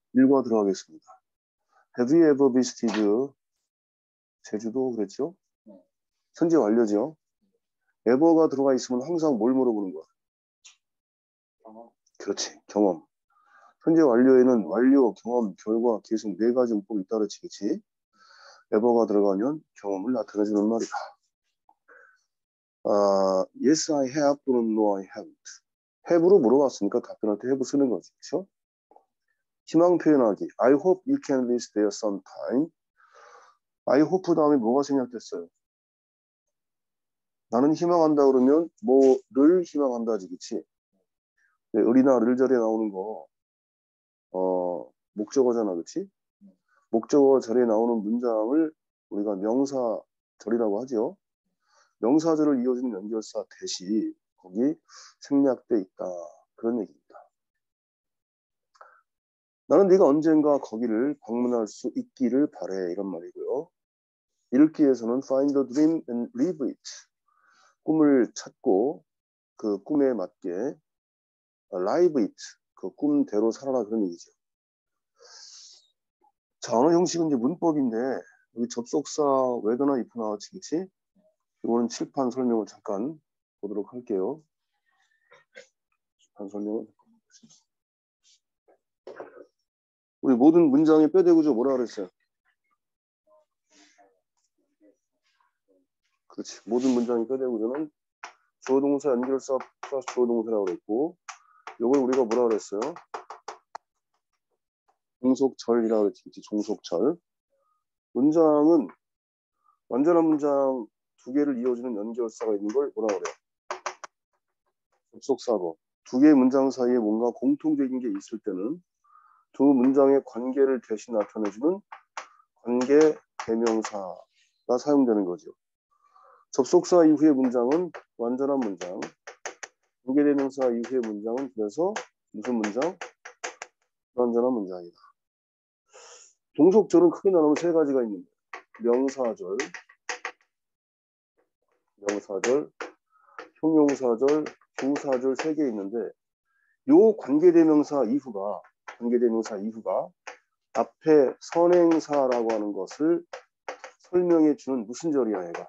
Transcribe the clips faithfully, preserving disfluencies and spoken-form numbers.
일과 들어가겠습니다. Have you ever visited 제주도 그랬죠? 현재 완료죠. ever가 들어가 있으면 항상 뭘 물어보는 거야? 경험. 그렇지, 경험. 현재 완료에는 완료, 경험, 결과 계속 네 가지 문법이 있다 그랬지, 그치? ever가 들어가면 경험을 나타내주는 말이다. 아, yes, I have 또는 no, I haven't. have로 물어봤으니까 답변할 때 have 쓰는 거지, 그쵸? 희망 표현하기. I hope you can visit there sometime. I hope 다음에 뭐가 생략됐어요? 나는 희망한다 그러면 뭐를 희망한다지, 그치? 네, 을이나 를 절에 나오는 거 어, 목적어잖아, 그치? 목적어 절에 나오는 문장을 우리가 명사절이라고 하죠. 명사절을 이어주는 연결사 대시 거기 생략돼 있다. 그런 얘기입니다. 나는 네가 언젠가 거기를 방문할 수 있기를 바래. 이런 말이고요. 읽기에서는 find a dream and live it. 꿈을 찾고 그 꿈에 맞게 live it. 그 꿈대로 살아라 그런 얘기죠. 자, 언어 형식은 이제 문법인데 여기 접속사 whether나 if나 나왔지, 그치? 이거는 칠판 설명을 잠깐 보도록 할게요. 칠판 설명을 우리 모든 문장의 뼈대구조 뭐라 그랬어요? 그렇지. 모든 문장의 뼈대구조는 주어동사 연결사 플러스 주어동사라고 그랬고 이걸 우리가 뭐라 그랬어요? 종속절이라고 그랬지. 그치? 종속절. 문장은 완전한 문장 두 개를 이어주는 연결사가 있는 걸 뭐라 그래요? 접속사고. 두 개의 문장 사이에 뭔가 공통적인 게 있을 때는 두 문장의 관계를 대신 나타내주는 관계 대명사가 사용되는 거죠. 접속사 이후의 문장은 완전한 문장, 관계 대명사 이후의 문장은 그래서 무슨 문장? 불완전한 문장이다. 종속절은 크게 나누면 세 가지가 있는데 명사절, 명사절, 형용사절, 부사절 세 개 있는데 요 관계대명사 이후가 관계대명사 이후가 앞에 선행사라고 하는 것을 설명해 주는 무슨 절이야 얘가?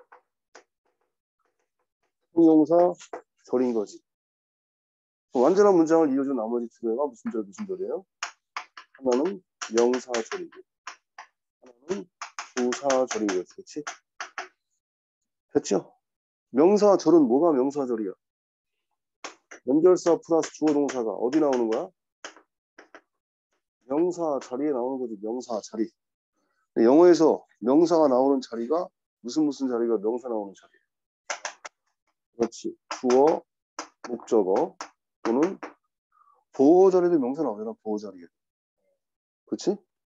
형용사 절인 거지. 완전한 문장을 이어준 나머지 두 개가 무슨 절 무슨 절이에요? 하나는 명사절이고 하나는 부사절이고 그렇지? 됐죠? 명사절은 뭐가 명사절이야? 연결사 플러스 주어동사가 어디 나오는 거야? 명사 자리에 나오는 거지. 명사 자리. 영어에서 명사가 나오는 자리가 무슨 무슨 자리가 명사 나오는 자리야. 그렇지. 주어, 목적어 또는 보호 자리도 명사 나오잖아. 보호 자리에. 그렇지?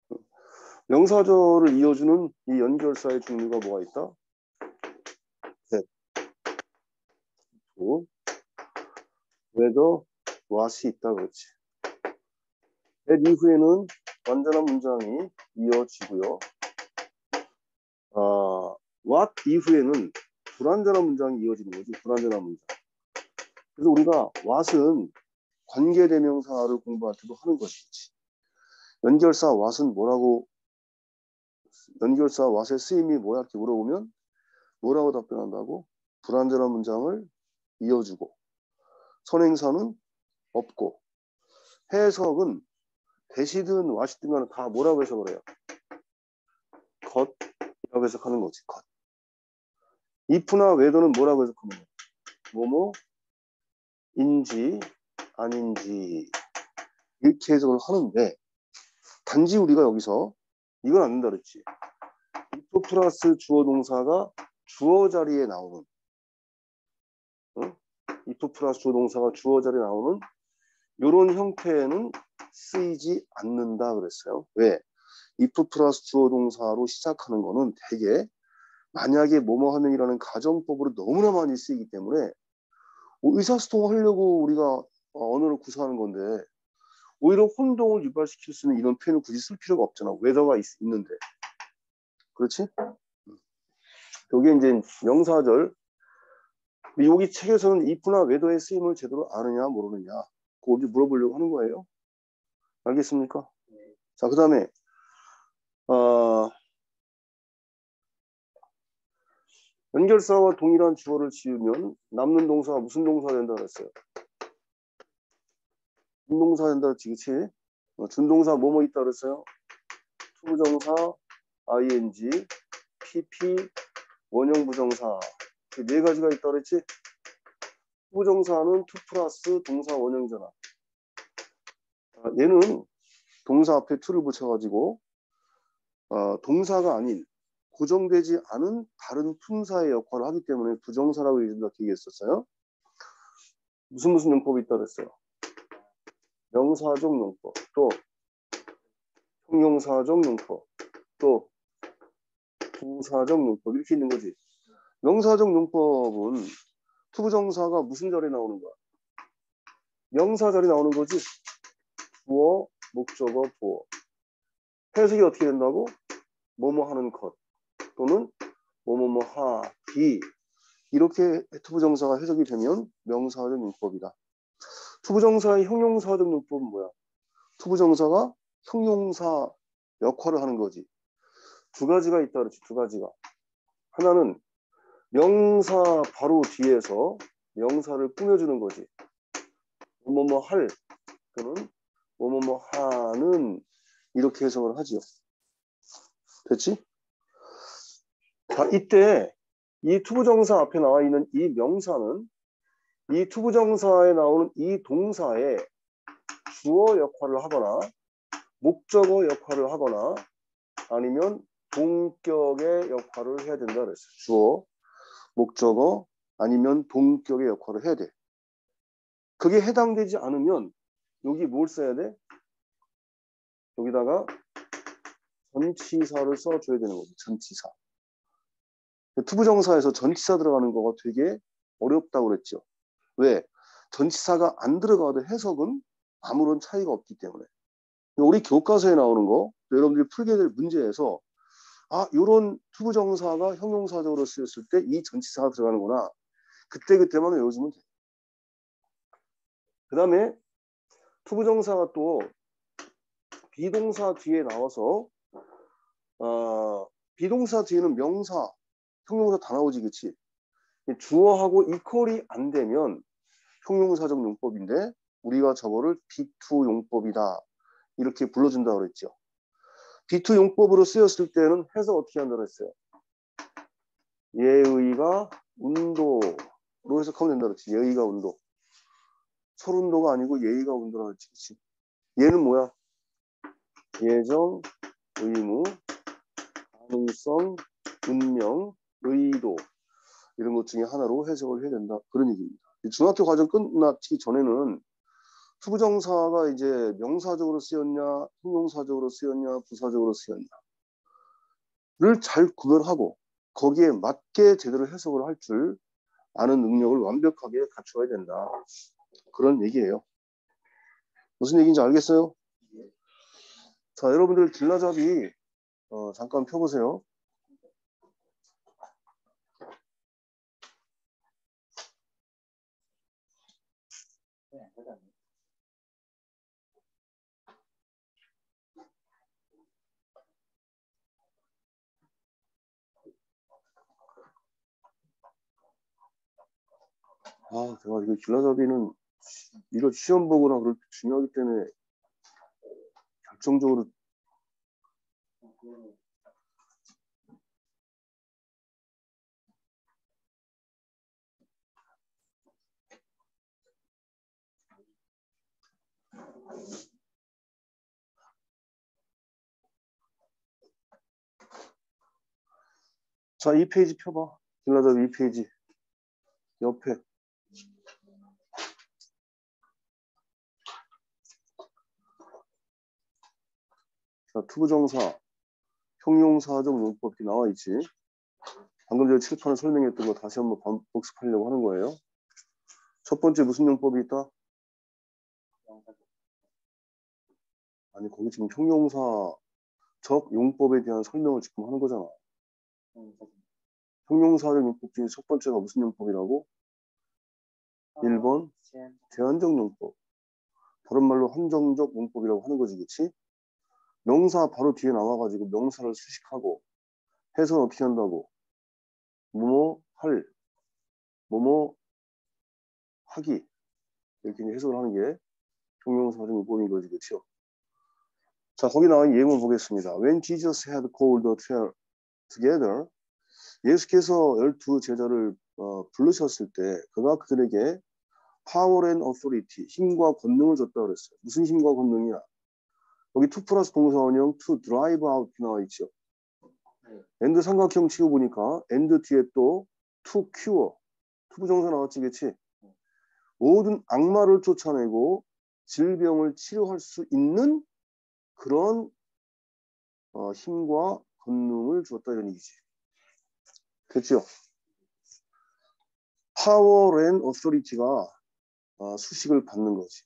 명사절을 이어주는 이 연결사의 종류가 뭐가 있다? that, to, whether, what이 있다. 그렇지. that 이후에는 완전한 문장이 이어지고요. 아, what 이후에는 불완전한 문장이 이어지는 거지. 불완전한 문장. 그래서 우리가 what은 관계대명사를 공부할 때도 하는 것이지. 연결사 what은 뭐라고 연결사 what의 쓰임이 뭐야? 이렇게 물어보면 뭐라고 답변한다고? 불완전한 문장을 이어주고 선행사는 없고 해석은 대시든 what이든 간에 다 뭐라고 해석을 해요? 것이라고 해석하는 거지. 것. if나 whether는 뭐라고 해석하는 거야? 뭐뭐인지 아닌지 이렇게 해석을 하는데 단지 우리가 여기서 이건 안 된다 그랬지. if 플러스 주어 동사가 주어 자리에 나오는 응? if 플러스 주어 동사가 주어 자리에 나오는 이런 형태는 쓰이지 않는다 그랬어요. 왜? if 플러스 주어 동사로 시작하는 거는 되게 만약에 뭐뭐 하면이라는 가정법으로 너무나 많이 쓰이기 때문에 의사소통 하려고 우리가 언어를 구사하는 건데 오히려 혼동을 유발시킬 수 있는 이런 표현을 굳이 쓸 필요가 없잖아. whether가 있, 있는데. 그렇지? 여기 이제 명사절. 여기 책에서는 if나 whether의 쓰임을 제대로 아느냐 모르느냐 그거 물어보려고 하는 거예요. 알겠습니까? 자, 그 다음에 어, 연결사와 동일한 주어를 지으면 남는 동사가 무슨 동사가 된다 그랬어요? 준동사 된다 그랬지, 그치? 어, 준동사 뭐뭐 있다 그랬어요? 투부정사, 아이엔지, 피피, 원형 부정사. 네 가지가 있다 그랬지? 투부정사는 투 플러스 동사 원형잖아. 아, 얘는 동사 앞에 to를 붙여가지고 어, 동사가 아닌 고정되지 않은 다른 품사의 역할을 하기 때문에 부정사라고 얘기했었어요. 무슨 무슨 용법이 있다 그랬어요? 명사적 용법, 또 형용사적 용법, 또 부사적 용법 이렇게 있는 거지. 명사적 용법은 투부정사가 무슨 절에 나오는 거야? 명사절이 나오는 거지. 주어, 목적어, 보어. 해석이 어떻게 된다고? 뭐뭐 하는 것 또는 뭐뭐뭐 하기 이렇게 투부정사가 해석이 되면 명사적 용법이다. 투부정사의 형용사적 용법은 뭐야? 투부정사가 형용사 역할을 하는 거지. 두 가지가 있다 그렇지. 두 가지가. 하나는 명사 바로 뒤에서 명사를 꾸며주는 거지. 뭐뭐뭐 할 또는 뭐뭐뭐 하는 이렇게 해석을 하지요. 됐지? 자, 이때 이 투부정사 앞에 나와 있는 이 명사는 이 투부정사에 나오는 이 동사의 주어 역할을 하거나 목적어 역할을 하거나 아니면 동격의 역할을 해야 된다 그랬어요. 주어, 목적어 아니면 동격의 역할을 해야 돼. 그게 해당되지 않으면 여기 뭘 써야 돼? 여기다가 전치사를 써줘야 되는 거죠. 전치사. 투부정사에서 전치사 들어가는 거가 되게 어렵다고 그랬죠. 왜? 전치사가 안 들어가도 해석은 아무런 차이가 없기 때문에. 우리 교과서에 나오는 거, 여러분들이 풀게 될 문제에서 아, 요런 투부정사가 형용사적으로 쓰였을 때 이 전치사가 들어가는구나. 그때그때만 외워주면 돼. 그 다음에 투부정사가 또 비동사 뒤에 나와서 어, 비동사 뒤에는 명사, 형용사 다 나오지, 그치? 주어하고 이퀄이 안 되면 형용사적 용법인데 우리가 저거를 비투 용법이다. 이렇게 불러준다고 그랬죠. 비투 용법으로 쓰였을 때는 해석 어떻게 한다고 했어요? 예의가 운도로 해석하면 된다고 그랬지. 예의가 운도. 설운도가 아니고 예의가 운도라고 그랬지. 그치? 얘는 뭐야? 예정, 의무, 가능성, 운명, 의도 이런 것 중에 하나로 해석을 해야 된다. 그런 얘기입니다. 중학교 과정 끝나기 전에는 투부정사가 이제 명사적으로 쓰였냐, 형용사적으로 쓰였냐, 부사적으로 쓰였냐를 잘 구별하고 거기에 맞게 제대로 해석을 할 줄 아는 능력을 완벽하게 갖춰야 된다. 그런 얘기예요. 무슨 얘기인지 알겠어요? 자, 여러분들 길라잡이 어, 잠깐 펴보세요. 아, 제가 이거 길라잡이는 이거 시험 보거나 그럴 때 중요하기 때문에 결정적으로 자, 이 페이지 펴봐. 길라잡이 이 페이지 옆에 자, 투부정사, 형용사적 용법이 나와 있지. 방금 전에 칠판에 설명했던 거 다시 한번 복습하려고 하는 거예요. 첫 번째 무슨 용법이 있다? 아니 거기 지금 형용사적 용법에 대한 설명을 지금 하는 거잖아. 형용사적 용법 중에 첫 번째가 무슨 용법이라고? 일 번 제한적 용법. 다른 말로 한정적 용법이라고 하는 거지, 그치? 명사 바로 뒤에 나와가지고 명사를 수식하고 해석은 어떻게 한다고? 뭐뭐 할, 뭐뭐 하기 이렇게 해석을 하는 게 형용사적인 거지, 그렇죠? 자, 거기 나와 있는 예문 보겠습니다. When Jesus had called the twelve together, 예수께서 열두 제자를 어, 부르셨을 때 그가 그들에게 power and authority, 힘과 권능을 줬다 그랬어요. 무슨 힘과 권능이야? 여기 to 플러스 동사원형 to drive out 나와 있죠. and 삼각형 치고 보니까 and 뒤에 또 to cure, 투부정사 나왔지, 그치? 모든 악마를 쫓아내고 질병을 치료할 수 있는 그런 어, 힘과 권능을 주었다 이런 얘기지. 그렇죠? Power and authority가 어, 수식을 받는 거지.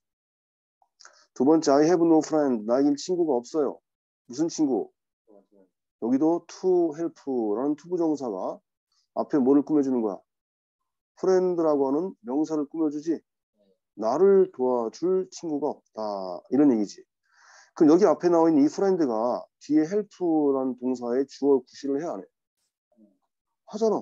두 번째, I have no friend. 나에겐 친구가 없어요. 무슨 친구? 여기도 to help라는 투부정사가 앞에 뭐를 꾸며주는 거야? friend라고 하는 명사를 꾸며주지. 나를 도와줄 친구가 없다. 이런 얘기지. 그럼 여기 앞에 나와 있는 이 friend가 뒤에 help라는 동사의 주어 구실을 해야 안 해? 하잖아.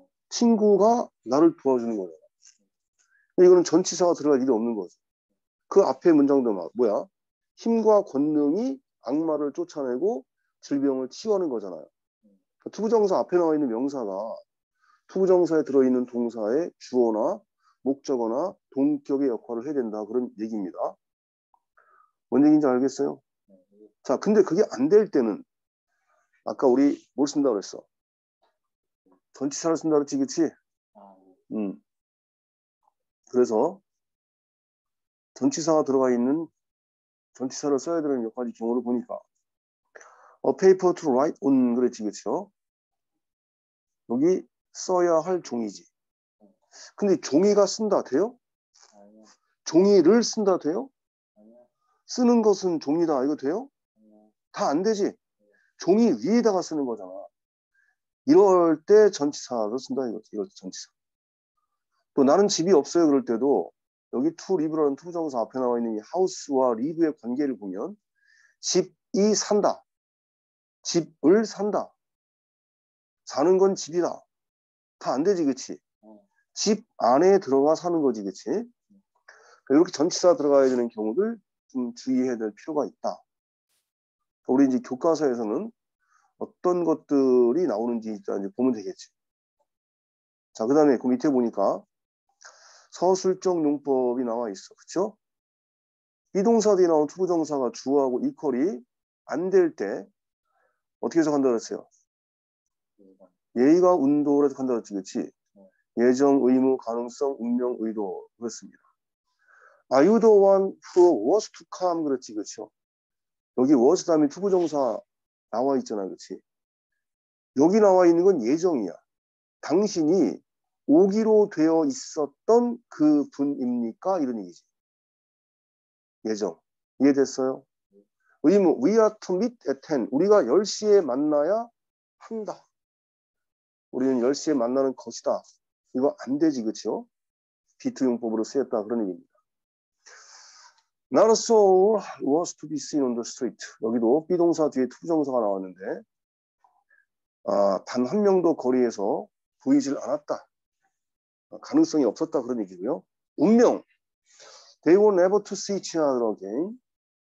친구가 나를 도와주는 거잖아. 이거는 전치사가 들어갈 일이 없는 거죠. 그 앞에 문장도 막 뭐야? 힘과 권능이 악마를 쫓아내고 질병을 치유하는 거잖아요. 그러니까 투부정사 앞에 나와 있는 명사가 투부정사에 들어있는 동사의 주어나 목적어나 동격의 역할을 해야 된다. 그런 얘기입니다. 뭔 얘기인지 알겠어요? 자, 근데 그게 안 될 때는 아까 우리 뭘 쓴다고 그랬어? 전치사를 쓴다고 그랬지, 그치? 음. 그래서 전치사가 들어가 있는 전치사를 써야 되는 몇 가지 경우를 보니까 A paper to write on 그랬지, 그쵸? 여기 써야 할 종이지. 근데 종이가 쓴다 돼요? 종이를 쓴다 돼요? 쓰는 것은 종이다 이거 돼요? 다 안 되지. 종이 위에다가 쓰는 거잖아. 이럴 때 전치사를 쓴다 이거지. 이럴 때 전치사. 또 나는 집이 없어요 그럴 때도 여기 to live라는 투부정사 앞에 나와 있는 이 house와 live의 관계를 보면 집이 산다. 집을 산다. 사는 건 집이다. 다 안 되지, 그치? 집 안에 들어가 사는 거지, 그치? 이렇게 전치사 들어가야 되는 경우들 좀 주의해야 될 필요가 있다. 우리 이제 교과서에서는 어떤 것들이 나오는지 일단 이제 보면 되겠지. 자, 그 다음에 그 밑에 보니까 서술적 용법이 나와 있어. 그쵸? 비동사 뒤에 나온 투부정사가 주어하고 이퀄이 안 될 때 어떻게 해석한다 그랬어요? 예의가 운도로 해석한다 그랬지, 그치? 예정, 의무, 가능성, 운명, 의도 그렇습니다. Are you the one who was to come? 그렇지, 그렇죠? 여기 was 다음에 투부정사 나와 있잖아, 그렇지? 여기 나와 있는 건 예정이야. 당신이 오기로 되어 있었던 그 분입니까? 이런 얘기지. 예정. 이해됐어요? 의무. We are to meet at ten. 우리가 열 시에 만나야 한다. 우리는 열 시에 만나는 것이다. 이거 안 되지, 그렇죠? 비투용법으로 쓰였다. 그런 얘기입니다. Not a soul was to be seen on the street. 여기도 비동사 뒤에 투부정사가 나왔는데 아, 단 한 명도 거리에서 보이질 않았다. 가능성이 없었다. 그런 얘기고요. 운명. They were never to see each other again.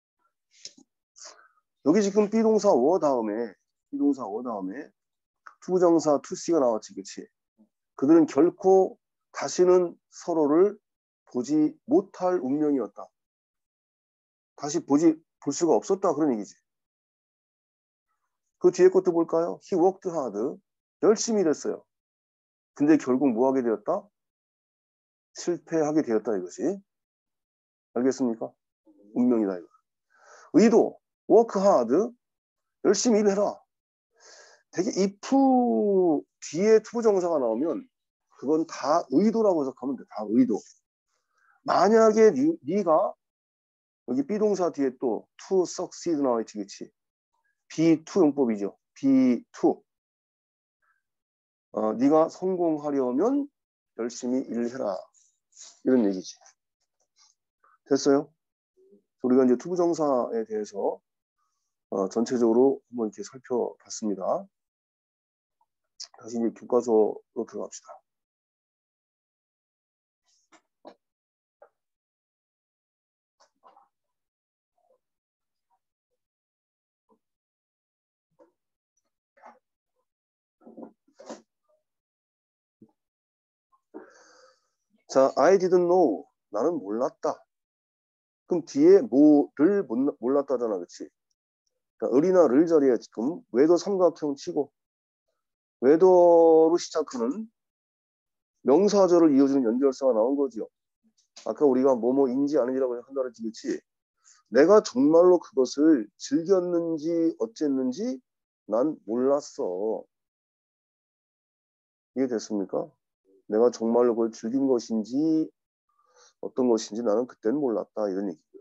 여기 지금 비동사 were 다음에 비동사 were 다음에 투부정사 to see가 나왔지. 그치? 그들은 결코 다시는 서로를 보지 못할 운명이었다. 다시 보지 볼 수가 없었다. 그런 얘기지. 그 뒤에 것도 볼까요? He worked hard. 열심히 일했어요. 근데 결국 뭐 하게 되었다? 실패하게 되었다 이것이. 알겠습니까? 운명이다 이거. 의도. work hard. 열심히 일해라. 되게 if 뒤에 투부정사가 나오면 그건 다 의도라고 해석하면 돼. 다 의도. 만약에 니, 네가 여기 비동사 뒤에 또 to succeed 나와 있지, 그치? 비 투 용법이죠. 비 투. 어, 네가 성공하려면 열심히 일해라. 이런 얘기지. 됐어요? 우리가 이제 투부정사에 대해서 어, 전체적으로 한번 이렇게 살펴봤습니다. 다시 이제 교과서로 들어갑시다. 자, I didn't know. 나는 몰랐다. 그럼 뒤에 뭐를 몰랐다잖아, 그치? 그러니까 을이나 를 자리에 지금 외도 삼각형 치고 외도로 시작하는 명사절을 이어주는 연결사가 나온 거지요. 아까 우리가 뭐뭐인지 아닌지라고 한다 그랬지, 그치? 내가 정말로 그것을 즐겼는지 어쨌는지 난 몰랐어. 이해 됐습니까? 내가 정말로 그걸 즐긴 것인지 어떤 것인지 나는 그때는 몰랐다. 이런 얘기고요.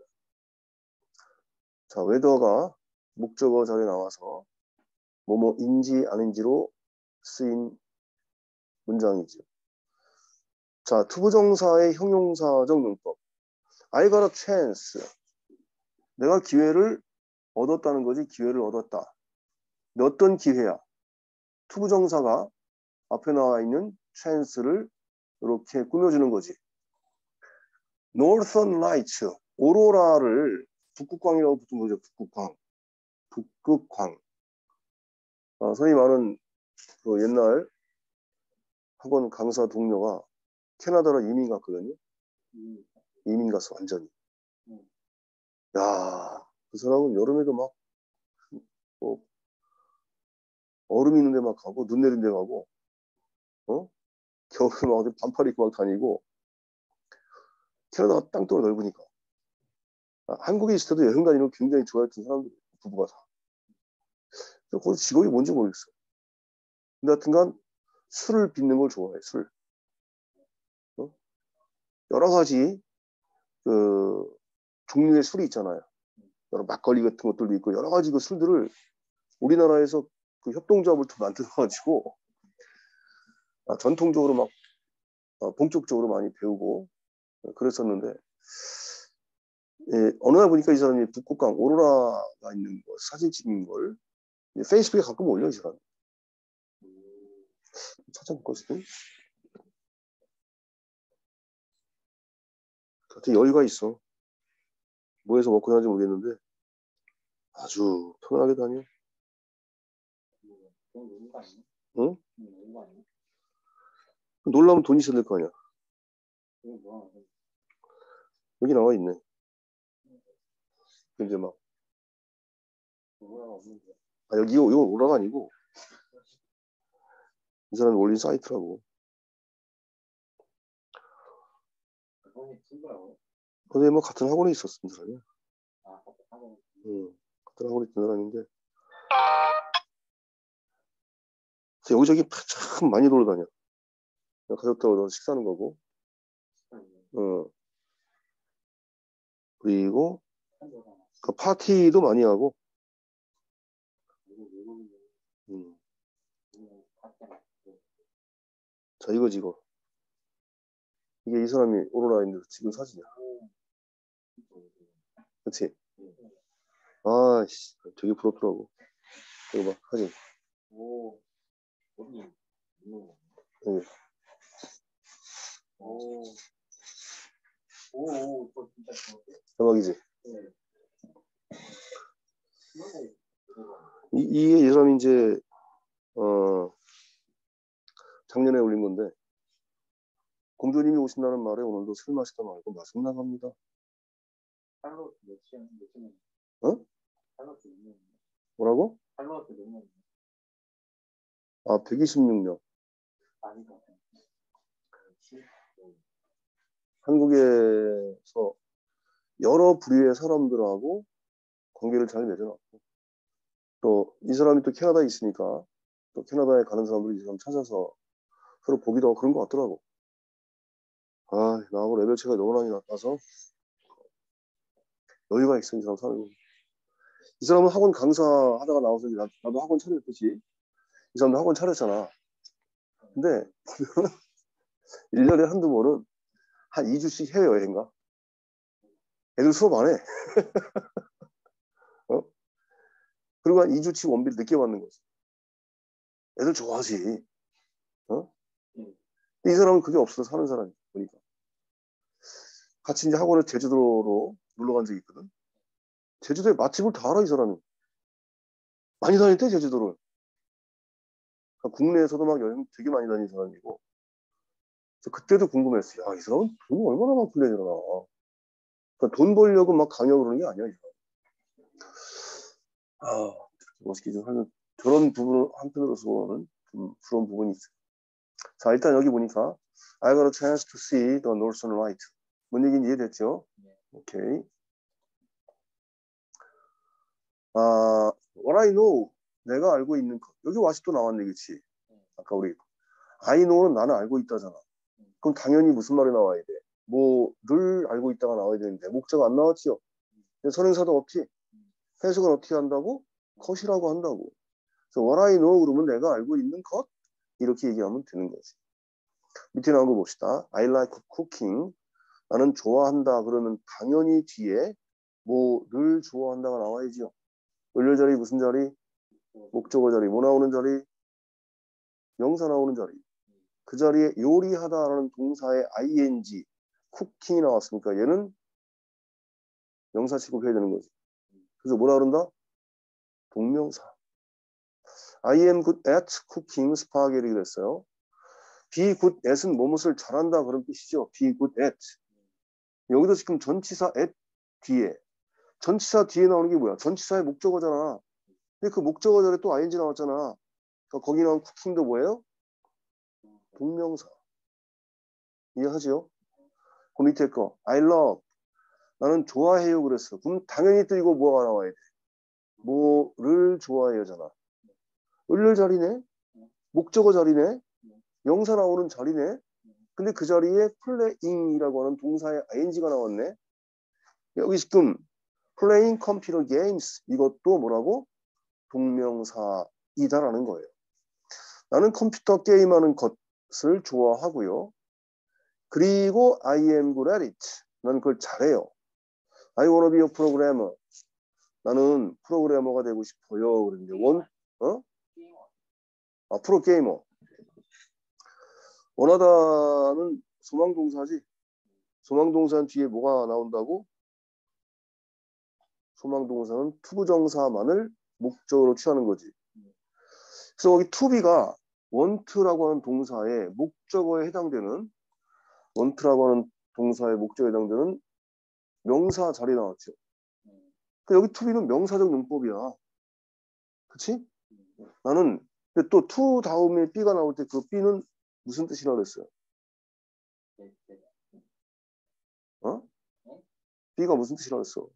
자, 웨더가 목적어 자리에 나와서 뭐뭐인지 아닌지로 쓰인 문장이죠. 자, 투부정사의 형용사적 용법. I got a chance. 내가 기회를 얻었다는 거지. 기회를 얻었다. 어떤 기회야? 투부정사가 앞에 나와 있는 chance를 이렇게 꾸며주는 거지. Northern Lights, 오로라를 북극광이라고 붙은 거죠. 북극광. 북극광. 아, 선생님 아는 그 옛날 학원 강사 동료가 캐나다로 이민 갔거든요. 음. 이민 갔어, 완전히. 음. 야, 그 사람은 여름에도 막, 뭐, 얼음 있는 데 막 가고, 눈 내린 데 가고, 어? 겨울에 막 반팔 입고 막 다니고, 캐나다가 땅덩이 넓으니까. 아, 한국에 있을 때도 여행 다니는 거 굉장히 좋아했던 사람들, 부부가 다. 거기 직업이 뭔지 모르겠어. 근데 하여튼간 술을 빚는 걸 좋아해, 술. 어? 여러 가지, 그, 종류의 술이 있잖아요. 여러 막걸리 같은 것들도 있고, 여러 가지 그 술들을 우리나라에서 그 협동조합을 만들어가지고, 아, 전통적으로 막, 아, 본격적으로 많이 배우고, 그랬었는데, 예, 어느 날 보니까 이 사람이 북극강 오로라가 있는 거, 사진 찍는 걸 페이스북에 가끔 올려, 이 사람. 찾아볼 것이든. 하여튼 여유가 있어. 뭐 해서 먹고 사는지 모르겠는데, 아주 편안하게 다녀. 응? 놀라면 돈이 있어야 될 거 아니야. 여기 나와 있네. 이제 막. 아, 여기, 이거, 이거 오라가 아니고, 이 사람이 올린 사이트라고. 근데 뭐 같은 학원에 있었던 사람이야. 응, 같은 학원에 있던 사람인데, 여기저기 참 많이 돌아다녀. 가족들하고 식사하는 거고. 어. 그리고 그 파티도 많이 하고. 음. 자, 이거지 이거. 이게 이 사람이 오로라인데 지금 사진이야. 그렇지? 아씨, 되게 부럽더라고. 이거 봐, 사진. 여기. 대박이지? 이, 이게 이 사람이 이제 어 작년에 올린 건데, 공주님이 오신다는 말에 오늘도 술 마시다 말고 맛은 나갑니다. 어? 뭐라고? 아, 백이십육 명. 한국에서 여러 부류의 사람들하고 관계를 잘 맺어놨고, 또 이 사람이 또 캐나다에 있으니까 또 캐나다에 가는 사람들이 이 사람 찾아서 서로 보기도 하고 그런 것 같더라고. 아, 나하고 레벨 차이가 너무 많이 나서 여유가 있어, 이 사람 사는 거. 이 사람은 학원 강사 하다가 나와서 나, 나도 학원 차렸듯이 이 사람도 학원 차렸잖아. 근데 일 년에 한두 번은 한 이 주씩 해외여행 가. 애들 수업 안 해. 어? 그리고 한 이 주치 원비를 늦게 받는 거지. 애들 좋아하지. 어? 이 사람은 그게 없어 사는 사람이 보니까. 같이 이제 학원을 제주도로 놀러 간 적이 있거든. 제주도에 맛집을 다 알아 이 사람이. 많이 다녔대 제주도를. 그러니까 국내에서도 막 여행 되게 많이 다니는 사람이고. 그래서 그때도 궁금했어. 야, 이 사람은 돈이 얼마나 많길래 저러나. 그러니까 돈 벌려고 막 강요하고 그러는 게 아니야 이 사람. 아, 멋있게 좀 하는 그런 부분은 한편으로서는 좀 그런 부분이 있어. 자, 일단 여기 보니까 I got a chance to see the northern light. 뭔 얘기인지 이해됐죠? 네. 오케이. 아, what I know. 내가 알고 있는 것. 여기 와시 또 나왔네, 그치? 아까 우리 I know는 나는 알고 있다잖아. 그럼 당연히 무슨 말이 나와야 돼? 뭐 늘 알고 있다가 나와야 되는데 목자가 안 나왔지요? 선행사도 없지? 해석은 어떻게 한다고? 컷이라고 한다고. 그래서 what I know 그러면 내가 알고 있는 것? 이렇게 얘기하면 되는 거지. 밑에 나온 거 봅시다. I like cooking. 나는 좋아한다 그러면 당연히 뒤에 뭐 늘 좋아한다가 나와야지요. 을려 자리 무슨 자리? 목적어 자리. 뭐 나오는 자리? 명사 나오는 자리. 그 자리에 요리하다라는 동사의 ing, 쿠킹이 나왔으니까 얘는 명사 취급해야 되는 거지. 그래서 뭐라 그런다? 동명사. I am good at cooking spaghetti 그랬어요. be good at은 뭐뭇을 잘한다 그런 뜻이죠. be good at. 여기도 지금 전치사 at 뒤에. 전치사 뒤에 나오는 게 뭐야? 전치사의 목적어잖아. 근데 그 목적어 자리에 또 ing 나왔잖아. 그러니까 거기 나온 쿠킹도 뭐예요? 동명사. 이해하지요? 그 밑에 거 I love. 나는 좋아해요 그랬어. 그럼 당연히 또 이거 뭐가 나와야 돼? 뭐를 좋아해요잖아. 을를 자리네? 목적어 자리네? 명사 나오는 자리네? 근데 그 자리에 playing이라고 하는 동사의 ing가 나왔네? 여기 지금 playing computer games 이것도 뭐라고? 동명사이다라는 거예요. 나는 컴퓨터 게임하는 것을 좋아하고요. 그리고 I am good at it. 나는 그걸 잘해요. I wanna be a programmer. 나는 프로그래머가 되고 싶어요. 그런데 원, 어? 아, 프로게이머. 원하다는 소망동사지. 소망동사 뒤에 뭐가 나온다고? 소망동사는 투부정사만을 목적으로 취하는 거지. 그래서 여기 투비가 want라고 하는 동사의 목적어에 해당되는 want라고 하는 동사의 목적에 해당되는 명사 자리에 나왔죠. 여기 투비는 명사적 용법이야. 그치? 나는 근데 또 to 다음에 B가 나올 때 그 B는 무슨 뜻이라고 그랬어요? 어? B가 무슨 뜻이라고 했어?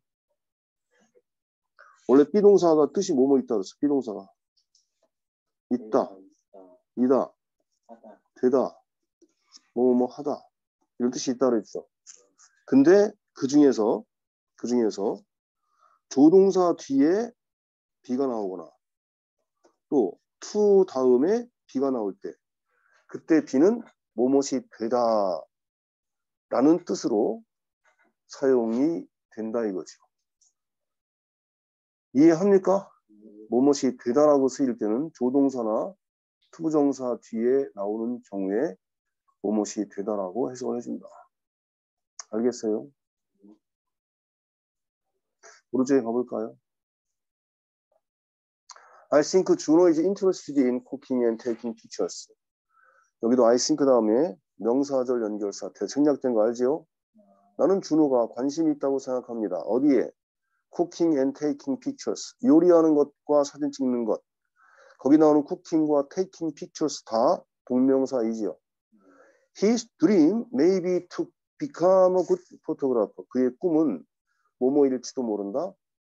원래 비동사가 뜻이 뭐뭐 있다 그랬어. 비동사가 있다, 이다, 되다, 뭐뭐 하다 이런 뜻이 있다 그랬죠. 근데 그 중에서 그 중에서 조동사 뒤에 B가 나오거나 또 to 다음에 B가 나올 때 그때 B는 뭐뭇이 되다 라는 뜻으로 사용이 된다 이거죠. 이해합니까? 뭐뭇이 되다라고 쓰일 때는 조동사나 투부정사 뒤에 나오는 경우에 뭐뭇이 되다라고 해석을 해준다. 알겠어요? 오른쪽에 가볼까요? I think Juno is interested in cooking and taking pictures. 여기도 I think 다음에 명사절 연결사 생략된 거 알지요? 나는 준호가 관심이 있다고 생각합니다. 어디에? Cooking and taking pictures. 요리하는 것과 사진 찍는 것. 거기 나오는 cooking과 taking pictures 다 동명사이지요. His dream may be to become a good photographer. 그의 꿈은 뭐뭐일지도 모른다.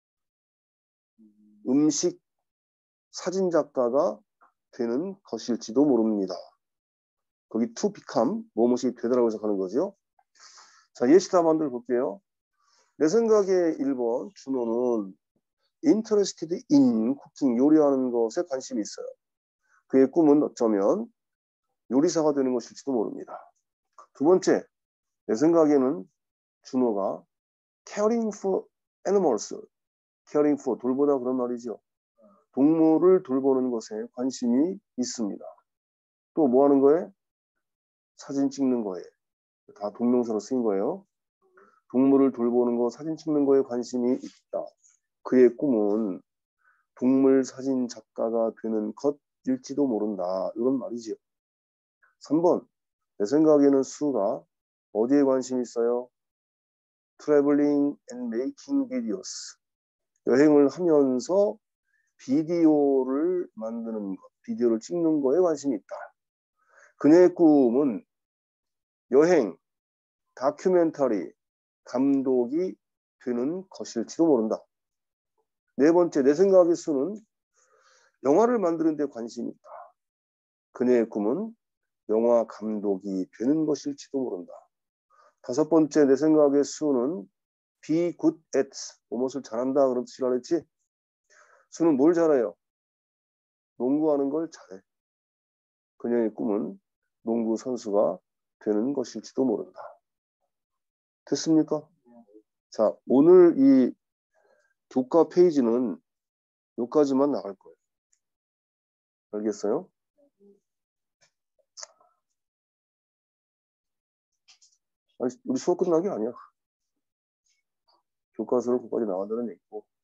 음식 사진작가가 되는 것일지도 모릅니다. 거기 to become 뭐뭐이 되더라고 해석하는 거죠. 자, 예시답 한번 볼게요. 내 생각에 일 번 준호는 interested in cooking 요리하는 것에 관심이 있어요. 그의 꿈은 어쩌면 요리사가 되는 것일지도 모릅니다. 두 번째, 내 생각에는 준호가 caring for animals, caring for 돌보다 그런 말이죠. 동물을 돌보는 것에 관심이 있습니다. 또 뭐 하는 거에? 사진 찍는 거에. 다 동명사로 쓰인 거예요. 동물을 돌보는 거, 사진 찍는 거에 관심이 있다. 그의 꿈은 동물 사진 작가가 되는 것일지도 모른다. 이런 말이지요. 삼 번. 내 생각에는 수가 어디에 관심이 있어요? Traveling and making videos. 여행을 하면서 비디오를 만드는 것, 비디오를 찍는 거에 관심이 있다. 그녀의 꿈은 여행, 다큐멘터리, 감독이 되는 것일지도 모른다. 네 번째, 내 생각의 수는 영화를 만드는 데 관심이 있다. 그녀의 꿈은 영화 감독이 되는 것일지도 모른다. 다섯 번째, 내 생각의 수는 be good at, 무엇을 잘한다 그런 뜻이라 그랬지? 수는 뭘 잘해요? 농구하는 걸 잘해. 그녀의 꿈은 농구 선수가 되는 것일지도 모른다. 됐습니까? 자, 오늘 이 교과 페이지는 여기까지만 나갈 거예요. 알겠어요? 아니, 우리 수업 끝난 게 아니야. 교과서로 거기까지 나간다는 얘기고.